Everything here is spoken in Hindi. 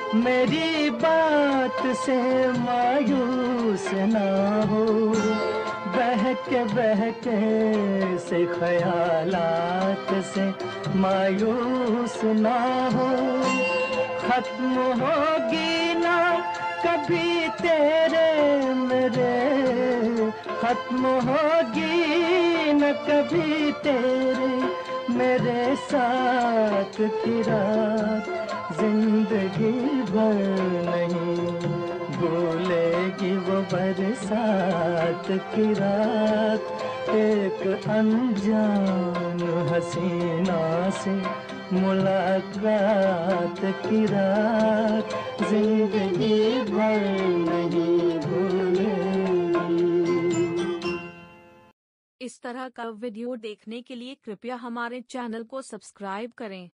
मेरी बात से मायूस ना हो, बहके बहके से ख्यालात से मायूस ना हो। खत्म होगी ना कभी तेरे मेरे, खत्म होगी न कभी तेरे मेरे साथ की रात, जिंदगी भर नहीं भूलेगी वो बरसात की रात। एक अनजान हसीना से मुलाकात की रात, जिंदगी भर नहीं भूलेगी। इस तरह का वीडियो देखने के लिए कृपया हमारे चैनल को सब्सक्राइब करें।